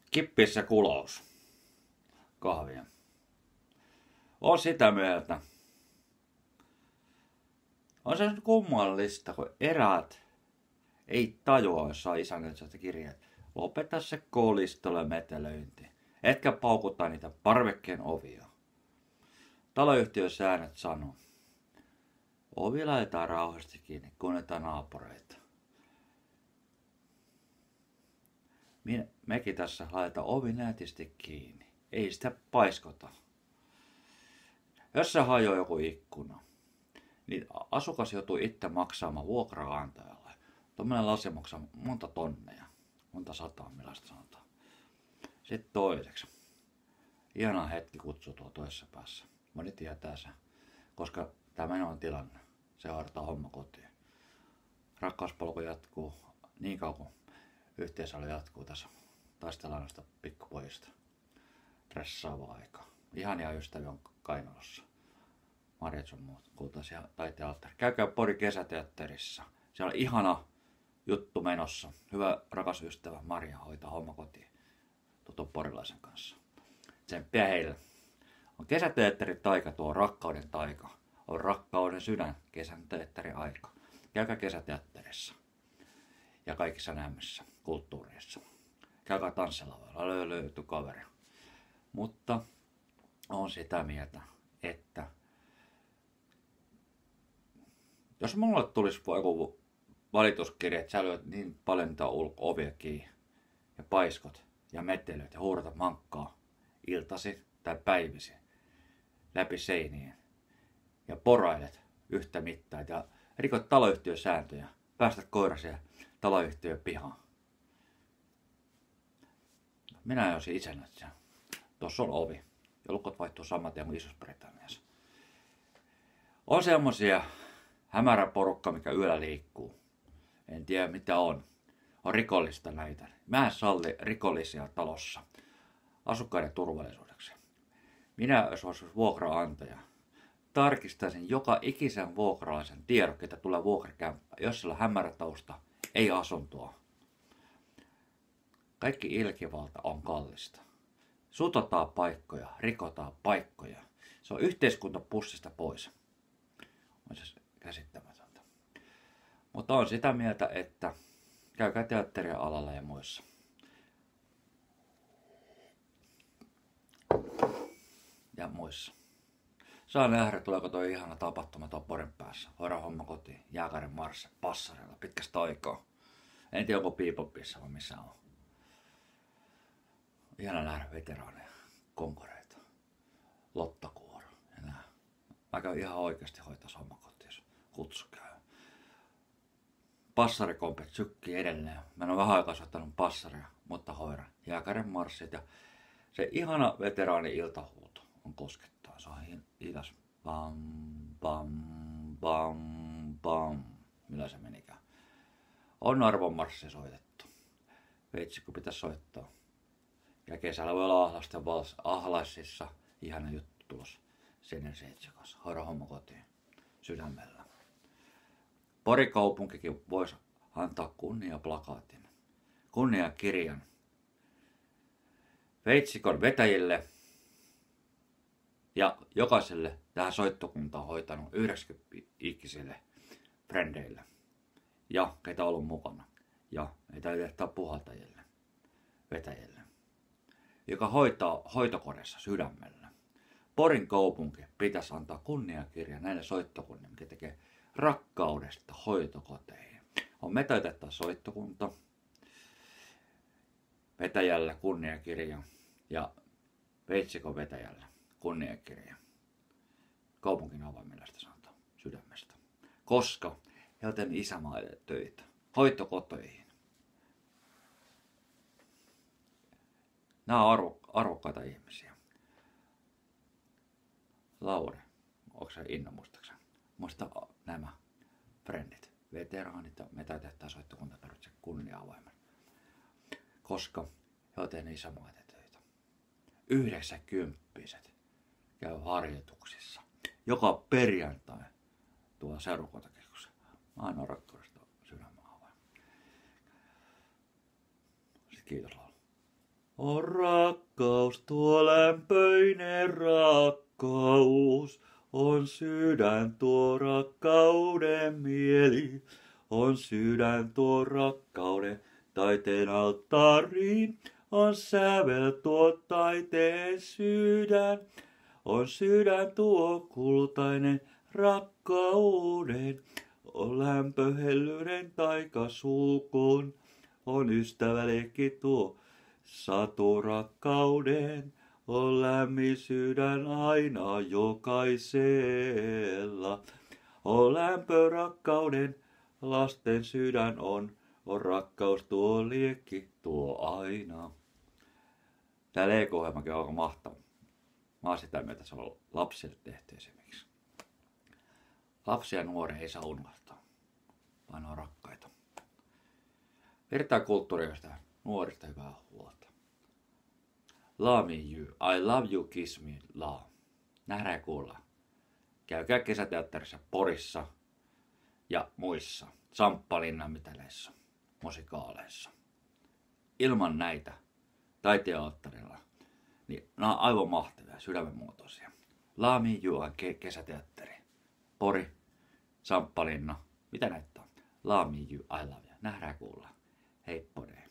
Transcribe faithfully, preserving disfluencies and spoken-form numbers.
Kippissä kulous. Kahvia. On sitä mieltä. On se nyt kummallista, kun eräät ei tajua, jos saa isännöitsijältä kirjat. Lopeta se kolistelu metelöinti. Etkä paukuttaa niitä parvekkeen ovia. Taloyhtiön säännöt sanoo. Ovi laitetaan rauhallisesti kiinni, kuunnellaan naapureita. Minä, mekin tässä laitetaan ovi nätisti kiinni. Ei sitä paiskota. Jos se hajoaa joku ikkuna, niin asukas joutuu itse maksamaan vuokra-antajalle. Tuommoinen lasi maksaa monta tonneja. Monta sataa, millaista sanotaan. Sitten toiseksi. Ihana hetki kutsuu tuo toisessa päässä. Moni tietää sen, koska tämä on tilanne. Se hoidetaan homma kotiin. Rakkauspolku jatkuu niin kauan kuin yhteisöllä jatkuu tässä. Taistellaan noista pikkupojista. Stressaavaa aikaa. Ihania ystäviä on Kainalossa. Marjat on muut. Kultaisia taitealttari. Käykää Pori kesäteatterissa. Siellä on ihana juttu menossa. Hyvä rakas ystävä Marja hoitaa homma kotiin. Tutun porilaisen kanssa. Tsemppiä heille. On kesäteatteri taika, tuo rakkauden taika. On rakkauden sydän, kesän teatteri aika. Käykää kesäteatterissa. Ja kaikissa nähmissä, kulttuureissa. Käykää tanssilavalla, löy löytyy kaveri. Mutta on sitä mieltä, että jos mulle tulisi joku valituskirja, että sä lyöt niin paljon niitä ovia kiinni ja paiskot ja metelöt ja huudatat mankkaa iltasi tai päivisi läpi seinien ja porailet yhtä mittaa ja rikot taloyhtiön sääntöjä, päästät koirasi taloyhtiön pihaan. Minä olisin isännöitsijä. Tuossa on ovi ja lukot vaihtuu saman tien kuin Isossa-Britanniassa. On semmosia hämärä porukka, mikä yöllä liikkuu. En tiedä mitä on. On rikollista näitä. Mä en salli rikollisia talossa asukkaiden turvallisuudeksi. Minä, jos olisin vuokra-antaja, tarkistaisin joka ikisen vuokralaisen tiedot, ketä tulee vuokrakämppä. Jos sillä on hämärä tausta, ei asuntoa. Kaikki ilkivalta on kallista. Sutotaan paikkoja, rikotaan paikkoja. Se on yhteiskunta pussista pois. On se käsittämätöntä. Mutta on sitä mieltä, että käykää teatteria alalla ja muissa. Ja muissa. Saa nähdä, tuleeko tuo ihana tapahtuma tuon Porin päässä. Hoidaan homma kotiin. Jääkärin marssi Passarilla pitkästä aikaa. En tiedä, onko Piipopissa vai missä on. Ihana nähdä veteraaneja, konkoreita, Lottakuoro ja nää. Mä käyn ihan oikeasti hoitaa homma kotiin, jos kutsu käy. Passarikompet sykkii edelleen. Mä en ole vähän aikaa soittanut passaria, mutta hoidan jääkärin marssit ja se ihana veteraani iltahuuto on koskettaa. Se on hidas. Bam, bam, bam, bam. Millä se menikään? On arvonmarssi soitettu. Veitsi, kun pitäisi soittaa. Ja kesällä voi olla Ahlasten vals, Ahlaisissa ihana juttu tulossa. Sen seitsemäs. Hoida homma kotiin. Sydämellä. Porin kaupunkikin voisi antaa kunniaplakaatin. Kunniakirjan. Veitsikon vetäjille ja jokaiselle tähän soittokuntaan hoitanut yhdeksänkymmentä-ikisille frendeille ja ketä on ollut mukana ja meitä yrittää puhaltajille, vetäjille, joka hoitaa hoitokodessa sydämellä. Porin kaupunki pitäisi antaa kunniakirja näille soittokunnille, mikä tekee rakkaudesta hoitokoteihin. On metäytettävä soittokunta, vetäjällä kunniakirja ja Veitsikon vetäjällä kunniakirja. Kaupunkin avaimella sitä sanotaan sydämestä. Koska he ovat tehneet isämaille töitä hoitokotoihin. Nämä on arvo, arvokkaita ihmisiä. Lauri, onko se Inno muistaakseni? Muista nämä frendit, veteraanit ja metäytettävä soittokunta tarvitsee kunnia-avaimen. Koska he ovat tehneet isämaille töitä. Yhdeksäkymppiset käy harjoituksissa. Joka perjantai tuolla seurakuntakeskuksessa. Ainoa rakkaudesta sydämen avain. Sitten kiitos Laulu. On rakkaus, tuo lämpöinen rakkaus. On sydän tuo rakkauden mieli. On sydän tuo rakkauden taiteen alttariin. On sävel tuo taiteen sydän. On sydän tuo kultainen rakkauden. On lämpö hellyyden taikasulkun. On ystävällekin tuo satu rakkauden. On lämmin sydän aina jokaisella. On lämpö rakkauden, lasten sydän on. On rakkaus tuo liekki tuo aina. Tää Lego-ohjelmakin on aika mahtava. Mä oon sitä mieltä, se on lapsille tehty esimerkiksi. Lapsia ja nuoria ei saa unohtaa, vaan ne on rakkaita. Pidetään kulttuurista nuorista hyvää huolta. Love me you, I love you, kiss me, love. Nähdään ja kuullaan. Käykää kesäteatterissa Porissa ja muissa Samppalinnan mitäleissä, musikaaleissa. Ilman näitä taiteatterilla, niin nämä on aivan mahtavia, sydämenmuotoisia. Love me you on ke- kesäteatteri. Pori, Samppalinna, mitä näitä on? Love me you, I love you. Nähdään ja kuullaan. Heippa.